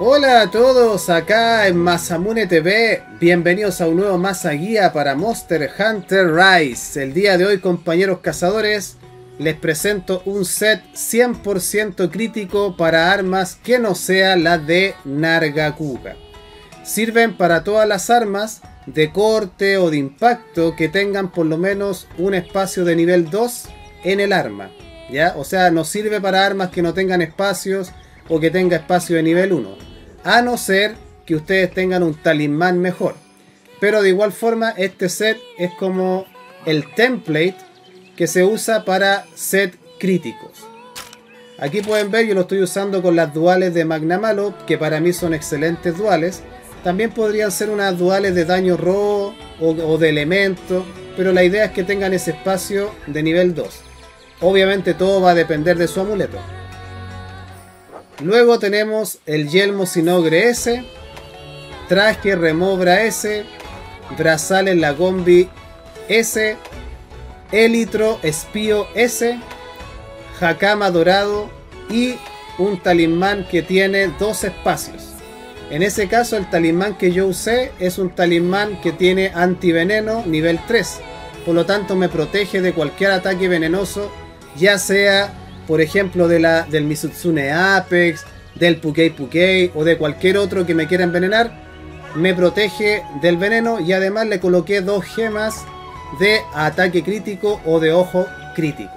Hola a todos, acá en Masamune TV, bienvenidos a un nuevo Masa Guía para Monster Hunter Rise. El día de hoy, compañeros cazadores, les presento un set 100% crítico para armas que no sea la de Nargacuga. Sirven para todas las armas de corte o de impacto que tengan por lo menos un espacio de nivel 2 en el arma, ¿ya? O sea, no sirve para armas que no tengan espacios o que tenga espacio de nivel 1, a no ser que ustedes tengan un talismán mejor. Pero de igual forma este set es como el template que se usa para set críticos. Aquí pueden ver, yo lo estoy usando con las duales de Magnamalo, que para mí son excelentes duales. También podrían ser unas duales de daño robo o de elemento, pero la idea es que tengan ese espacio de nivel 2. Obviamente todo va a depender de su amuleto. Luego tenemos el Yelmo Sinogre S, Traje Remobra S, Brazales Lagombi S, Elitro Espío S, Hakama Dorado y un talismán que tiene 2 espacios. En ese caso el talismán que yo usé es un talismán que tiene antiveneno nivel 3. Por lo tanto me protege de cualquier ataque venenoso, ya sea por ejemplo del Mizutsune Apex, del Pukei Pukei o de cualquier otro que me quiera envenenar. Me protege del veneno y además le coloqué 2 gemas de ataque crítico o de ojo crítico.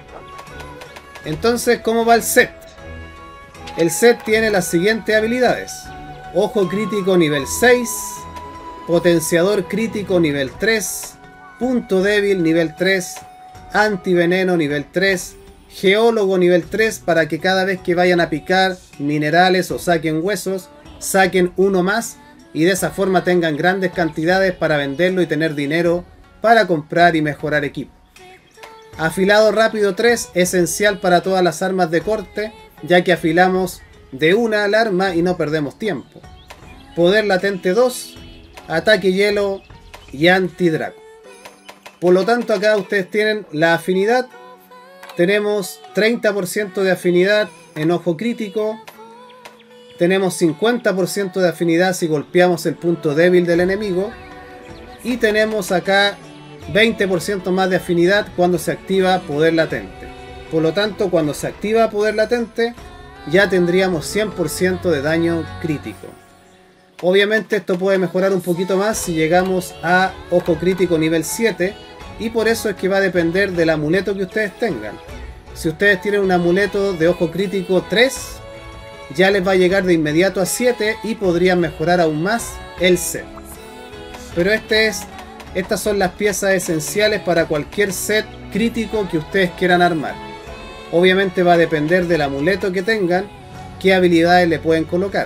Entonces, ¿cómo va el set? El set tiene las siguientes habilidades: ojo crítico nivel 6, potenciador crítico nivel 3, punto débil nivel 3, antiveneno nivel 3, geólogo nivel 3 para que cada vez que vayan a picar minerales o saquen huesos, saquen uno más y de esa forma tengan grandes cantidades para venderlo y tener dinero para comprar y mejorar equipo. Afilado rápido 3, esencial para todas las armas de corte, ya que afilamos de una al arma y no perdemos tiempo. Poder latente 2, ataque hielo y anti-draco. Por lo tanto, acá ustedes tienen la afinidad. Tenemos 30% de afinidad en ojo crítico. Tenemos 50% de afinidad si golpeamos el punto débil del enemigo. Y tenemos acá 20% más de afinidad cuando se activa poder latente. Por lo tanto, cuando se activa poder latente, ya tendríamos 100% de daño crítico. Obviamente esto puede mejorar un poquito más si llegamos a ojo crítico nivel 7. Y por eso es que va a depender del amuleto que ustedes tengan. Si ustedes tienen un amuleto de ojo crítico 3, ya les va a llegar de inmediato a 7 y podrían mejorar aún más el set. Pero estas son las piezas esenciales para cualquier set crítico que ustedes quieran armar. Obviamente va a depender del amuleto que tengan, qué habilidades le pueden colocar.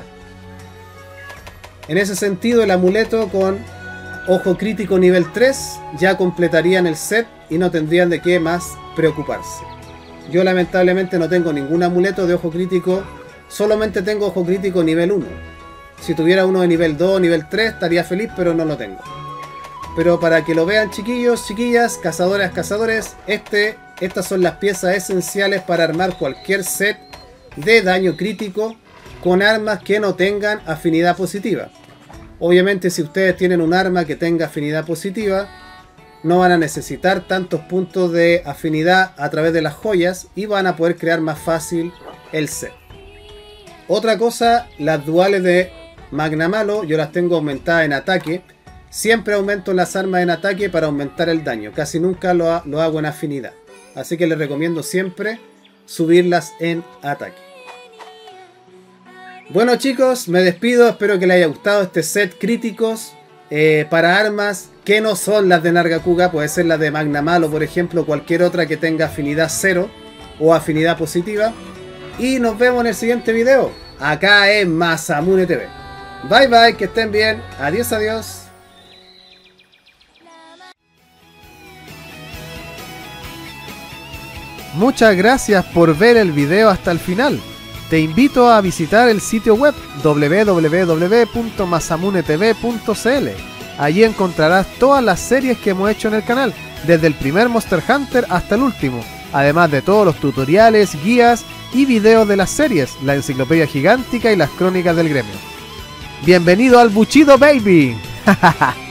En ese sentido, el amuleto con ojo crítico nivel 3 ya completarían el set y no tendrían de qué más preocuparse. Yo lamentablemente no tengo ningún amuleto de ojo crítico, solamente tengo ojo crítico nivel 1. Si tuviera uno de nivel 2 o nivel 3 estaría feliz, pero no lo tengo. Pero para que lo vean, chiquillos, chiquillas, cazadoras, cazadores, estas son las piezas esenciales para armar cualquier set de daño crítico con armas que no tengan afinidad positiva. Obviamente si ustedes tienen un arma que tenga afinidad positiva, no van a necesitar tantos puntos de afinidad a través de las joyas y van a poder crear más fácil el set. Otra cosa, las duales de Magnamalo yo las tengo aumentadas en ataque. Siempre aumento las armas en ataque para aumentar el daño, casi nunca lo hago en afinidad. Así que les recomiendo siempre subirlas en ataque. Bueno chicos, me despido, espero que les haya gustado este set críticos para armas que no son las de Nargacuga, puede ser las de Magnamalo por ejemplo, cualquier otra que tenga afinidad 0 o afinidad positiva. Y nos vemos en el siguiente video, acá en Masamune TV. Bye bye, que estén bien, adiós adiós. Muchas gracias por ver el video hasta el final. Te invito a visitar el sitio web www.masamunetv.cl. Allí encontrarás todas las series que hemos hecho en el canal, desde el primer Monster Hunter hasta el último, además de todos los tutoriales, guías y videos de las series, la enciclopedia gigántica y las crónicas del gremio. ¡Bienvenido al Buchido, baby!